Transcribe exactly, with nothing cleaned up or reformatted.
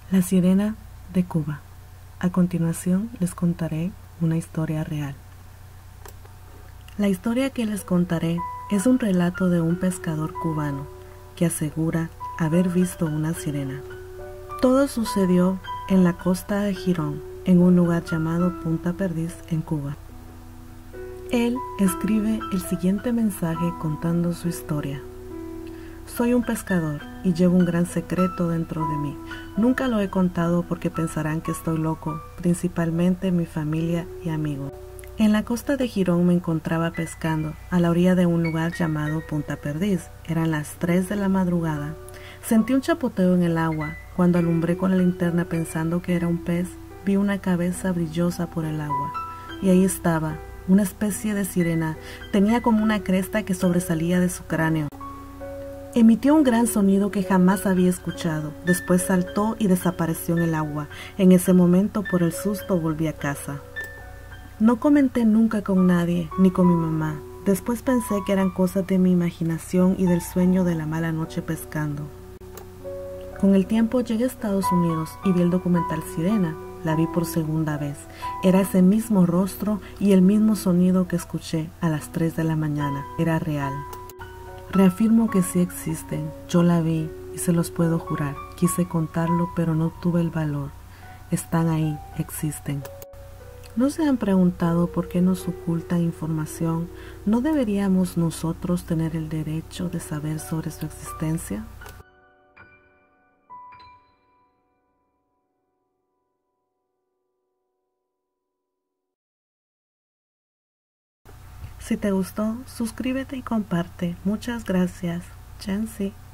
La sirena de Cuba. A continuación les contaré una historia real. La historia que les contaré es un relato de un pescador cubano que asegura haber visto una sirena. Todo sucedió en la costa de Girón, en un lugar llamado Punta Perdiz, en Cuba. Él escribe el siguiente mensaje contando su historia. Soy un pescador y llevo un gran secreto dentro de mí. Nunca lo he contado porque pensarán que estoy loco, principalmente mi familia y amigos. En la costa de Girón me encontraba pescando, a la orilla de un lugar llamado Punta Perdiz. Eran las tres de la madrugada. Sentí un chapoteo en el agua. Cuando alumbré con la linterna pensando que era un pez, vi una cabeza brillosa por el agua. Y ahí estaba, una especie de sirena. Tenía como una cresta que sobresalía de su cráneo. Emitió un gran sonido que jamás había escuchado. Después saltó y desapareció en el agua. En ese momento, por el susto, volví a casa. No comenté nunca con nadie, ni con mi mamá. Después pensé que eran cosas de mi imaginación y del sueño de la mala noche pescando. Con el tiempo llegué a Estados Unidos y vi el documental Sirena. La vi por segunda vez. Era ese mismo rostro y el mismo sonido que escuché a las tres de la mañana. Era real. Reafirmo que sí existen. Yo la vi y se los puedo jurar. Quise contarlo, pero no tuve el valor. Están ahí, existen. ¿No se han preguntado por qué nos ocultan información? ¿No deberíamos nosotros tener el derecho de saber sobre su existencia? Si te gustó, suscríbete y comparte. Muchas gracias. Chansi.